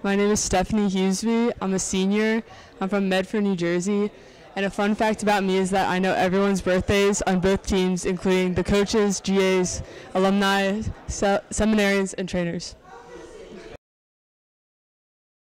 My name is Stephanie HUSEBY. I'm a senior. I'm from Medford, New Jersey. And a fun fact about me is that I know everyone's birthdays on both teams, including the coaches, GAs, alumni, seminarians, and trainers.